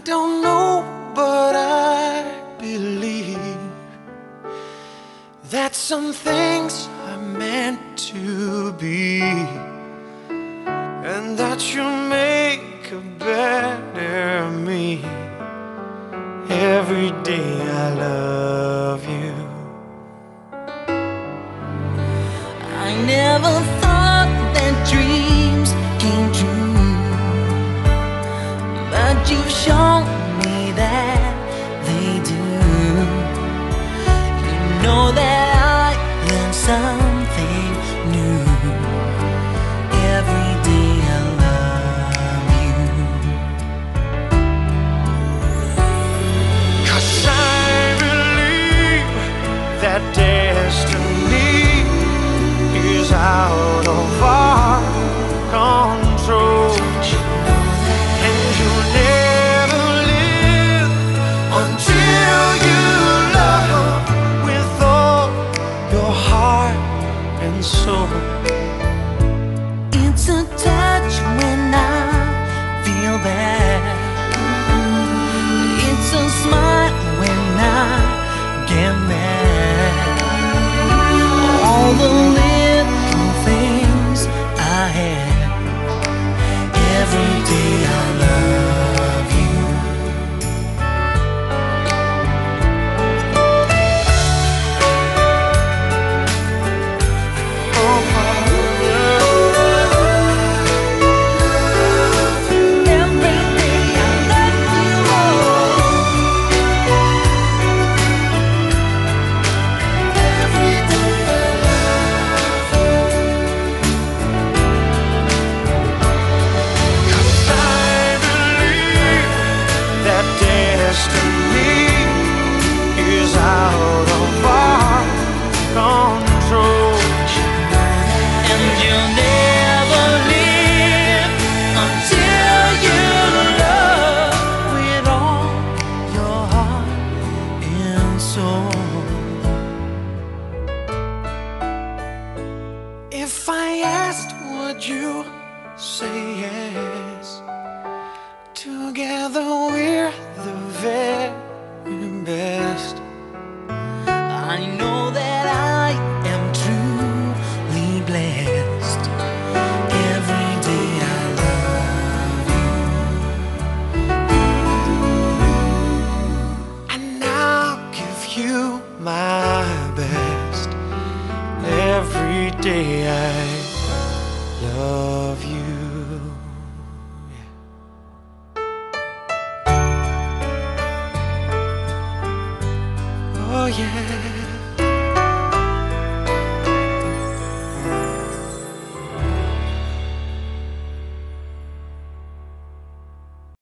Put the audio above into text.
don't know, but I believe that some things are meant to be, and that you'll make a better me. Every day I love you. I never thought that dreams came true, but you've shown me that they do. You know that I learned something new. Every day I love you. 'Cause I believe that destiny is out of our control, and you'll never live until you love with all your heart and soul. It's a touch when I feel bad. It's a smile when I get mad. All the little things I had. Every day I love you. Destiny is out of our control, And you'll never live until you love with all your heart and soul. If I asked, would you say yes? Together we're the very best. I know that I am truly blessed. Every day I love you. And I'll give you my best. Every day I love you. Oh yeah.